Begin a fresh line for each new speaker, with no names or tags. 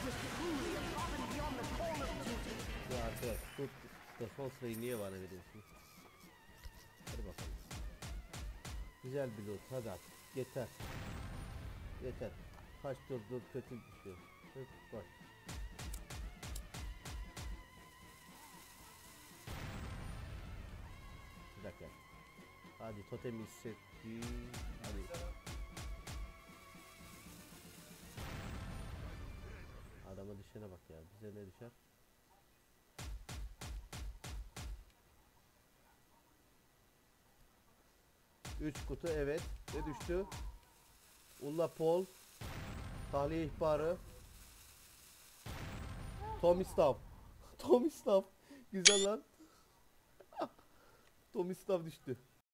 Ya arkadaş tut da son sırayı niye bana veriyorsun? Hadi bakalım. Güzel bir loot hadi artık. Yeter. Yeter. Kaç dur kötü düşüyor. Bak. Bir dakika. Hadi totem hissetti. Hadi. Adama düşene bak ya. Bize ne düşer? Üç kutu evet. Ne düştü? Ulla Pol. Tahliye ihbarı. Tomislav. Tomislav. Güzel lan. Tomislav düştü.